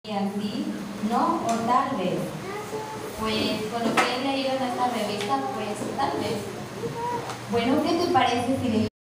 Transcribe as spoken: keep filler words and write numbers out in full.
¿Y así? ¿No? ¿O tal vez? Pues con lo que he leído en esta revista, pues tal vez. Bueno, ¿qué te parece si le